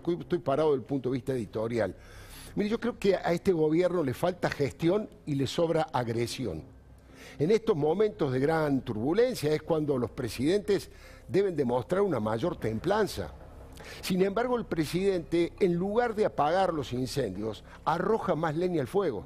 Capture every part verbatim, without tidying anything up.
estoy parado desde el punto de vista editorial. Mire, yo creo que a este gobierno le falta gestión y le sobra agresión. En estos momentos de gran turbulencia es cuando los presidentes deben demostrar una mayor templanza. Sin embargo, el presidente, en lugar de apagar los incendios, arroja más leña al fuego.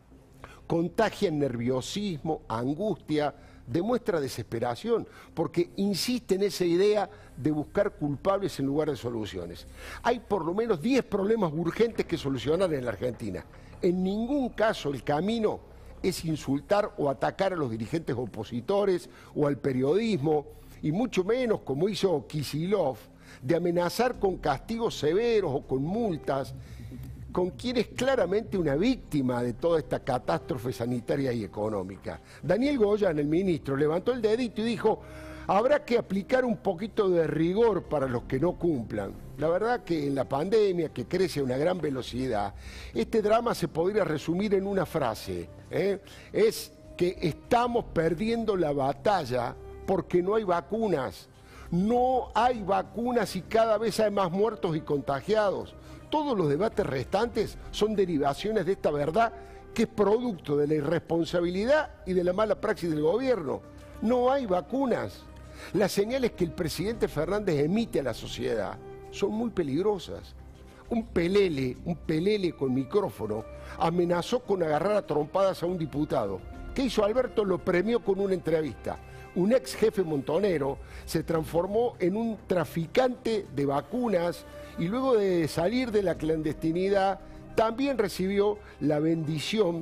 Contagia nerviosismo, angustia, demuestra desesperación, porque insiste en esa idea de buscar culpables en lugar de soluciones. Hay por lo menos diez problemas urgentes que solucionar en la Argentina. En ningún caso el camino es insultar o atacar a los dirigentes opositores o al periodismo, y mucho menos, como hizo Kicillof, de amenazar con castigos severos o con multas con quien es claramente una víctima de toda esta catástrofe sanitaria y económica. Daniel Goyan, el ministro, levantó el dedito y dijo: habrá que aplicar un poquito de rigor para los que no cumplan. La verdad que en la pandemia, que crece a una gran velocidad, este drama se podría resumir en una frase, ¿eh? Es que estamos perdiendo la batalla porque no hay vacunas. No hay vacunas y cada vez hay más muertos y contagiados. Todos los debates restantes son derivaciones de esta verdad, que es producto de la irresponsabilidad y de la mala praxis del gobierno. No hay vacunas. Las señales que el presidente Fernández emite a la sociedad son muy peligrosas. Un pelele, un pelele con micrófono, amenazó con agarrar a trompadas a un diputado. ¿Qué hizo Alberto? Lo premió con una entrevista. Un ex jefe montonero se transformó en un traficante de vacunas y luego de salir de la clandestinidad también recibió la bendición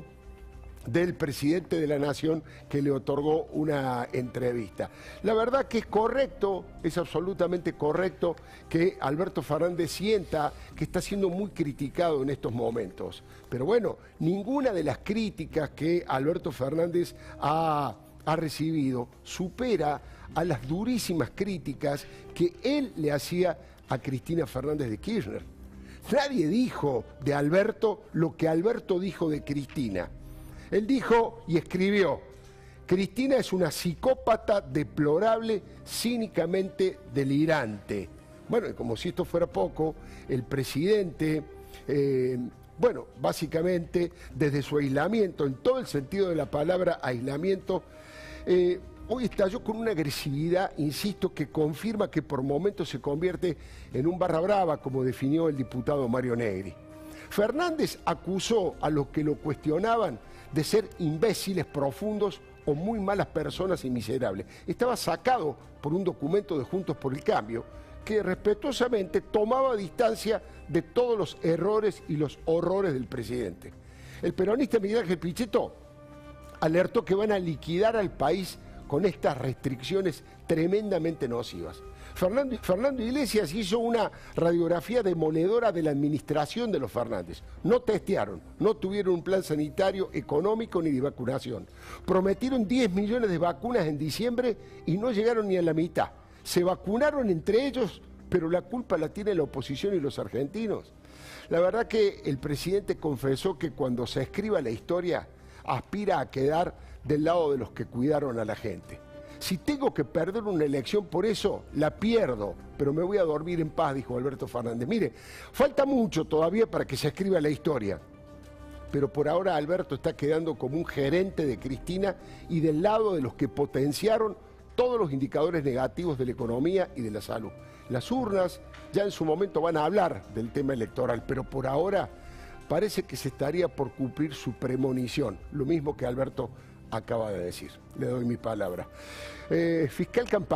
del presidente de la Nación, que le otorgó una entrevista. La verdad que es correcto, es absolutamente correcto que Alberto Fernández sienta que está siendo muy criticado en estos momentos. Pero bueno, ninguna de las críticas que Alberto Fernández ha... ha recibido supera a las durísimas críticas que él le hacía a Cristina Fernández de Kirchner. Nadie dijo de Alberto lo que Alberto dijo de Cristina. Él dijo y escribió: Cristina es una psicópata deplorable, cínicamente delirante. Bueno, y como si esto fuera poco, el presidente... Eh, Bueno, básicamente, desde su aislamiento, en todo el sentido de la palabra aislamiento, eh, hoy estalló con una agresividad, insisto, que confirma que por momentos se convierte en un barra brava, como definió el diputado Mario Negri. Fernández acusó a los que lo cuestionaban de ser imbéciles profundos o muy malas personas y miserables. Estaba sacado por un documento de Juntos por el Cambio, que respetuosamente tomaba distancia de todos los errores y los horrores del presidente. El peronista Miguel Ángel Pichetto alertó que van a liquidar al país con estas restricciones tremendamente nocivas. Fernando, Fernando Iglesias hizo una radiografía demoledora de la administración de los Fernández. No testearon, no tuvieron un plan sanitario, económico ni de vacunación. Prometieron diez millones de vacunas en diciembre y no llegaron ni a la mitad. Se vacunaron entre ellos, pero la culpa la tiene la oposición y los argentinos. La verdad que el presidente confesó que cuando se escriba la historia, aspira a quedar del lado de los que cuidaron a la gente. Si tengo que perder una elección por eso, la pierdo, pero me voy a dormir en paz, dijo Alberto Fernández. Mire, falta mucho todavía para que se escriba la historia, pero por ahora Alberto está quedando como un gerente de Cristina y del lado de los que potenciaron todos los indicadores negativos de la economía y de la salud. Las urnas ya en su momento van a hablar del tema electoral, pero por ahora parece que se estaría por cumplir su premonición, lo mismo que Alberto acaba de decir. Le doy mi palabra. Eh, fiscal Campana.